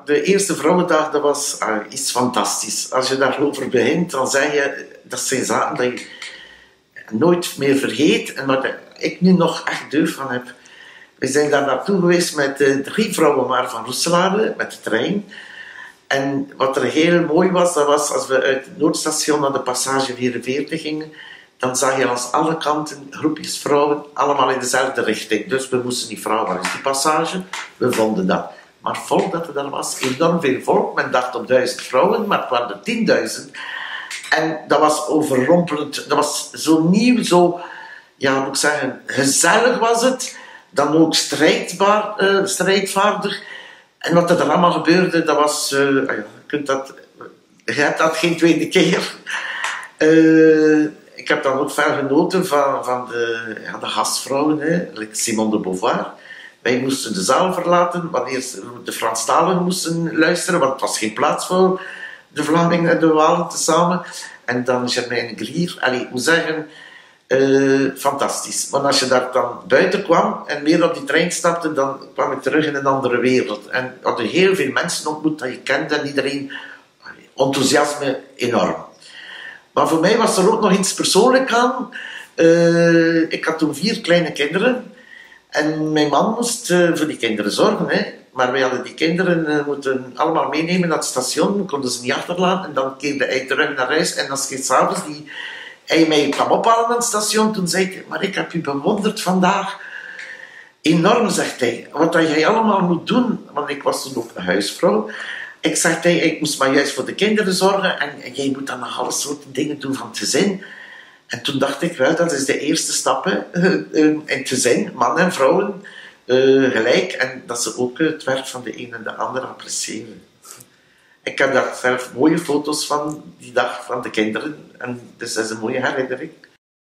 de eerste vrouwendag, dat was iets fantastisch. Als je daarover begint, dan zeg je, dat zijn zaken dat je nooit meer vergeet en waar ik nu nog echt deugd van heb. We zijn daar naartoe geweest met 3 vrouwen maar van Roeselare, met de trein. En wat er heel mooi was, dat was als we uit het Noordstation naar de passage 44 gingen, dan zag je langs alle kanten groepjes vrouwen, allemaal in dezelfde richting. Dus we moesten niet vragen, waar is die passage? We vonden dat. Maar volk dat er dan was, enorm veel volk. Men dacht op 1000 vrouwen, maar het waren er 10.000. En dat was overrompelend. Dat was zo nieuw, zo, ja, moet ik zeggen, gezellig was het. Dan ook strijdvaardig. En wat er dan allemaal gebeurde, dat was... je hebt dat geen tweede keer. Ik heb dan ook veel genoten van de gastvrouwen, like Simone de Beauvoir. Wij moesten de zaal verlaten wanneer de Franstaligen moesten luisteren, want het was geen plaats voor de Vlamingen en de Walen tezamen. En dan Germaine Grier. Allee, ik moet zeggen, fantastisch. Want als je daar dan buiten kwam en meer op die trein stapte, dan kwam ik terug in een andere wereld. En had je heel veel mensen ontmoet dat je kende en iedereen, enthousiasme enorm. Maar voor mij was er ook nog iets persoonlijks aan. Ik had toen 4 kleine kinderen. En mijn man moest voor die kinderen zorgen. Hè. Maar wij hadden die kinderen moeten allemaal meenemen naar het station. We konden ze niet achterlaten. En dan keerde hij terug naar huis. En als hij s'avonds hij mij kwam ophalen aan het station, toen zei hij, maar ik heb u bewonderd vandaag. Enorm, zegt hij. Wat dat jij allemaal moet doen. Want ik was toen ook een huisvrouw. Ik zeg, ik moest maar juist voor de kinderen zorgen. En jij moet dan nog alle soorten dingen doen van het gezin. En toen dacht ik, wel, dat is de eerste stap in het gezin. Mannen en vrouwen gelijk. En dat ze ook het werk van de een en de ander appreciëren. Ik heb daar zelf mooie foto's van die dag van de kinderen. En dus dat is een mooie herinnering.